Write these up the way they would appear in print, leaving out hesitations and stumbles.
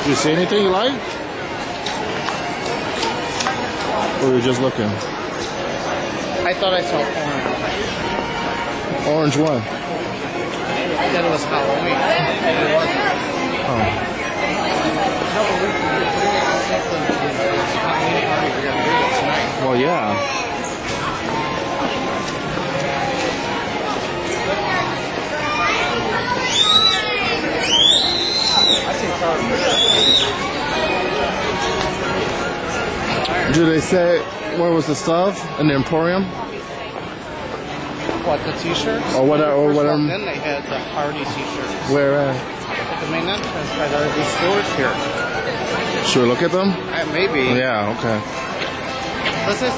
Do you see anything you like? Or were you just looking? I thought I saw orange. Orange one? I said it was Halloween. It wasn't. Oh. Well, yeah. Do they say where was the stuff in the Emporium? What, the t-shirts? Or whatever? Or whatever. Then they had the Hardy t-shirts. Where at? At the main entrance by these stores here. Should we look at them? Maybe. Yeah, okay. What's this?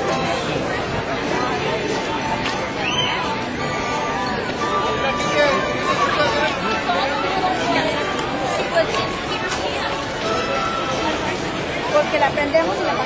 Porque la prendemos y la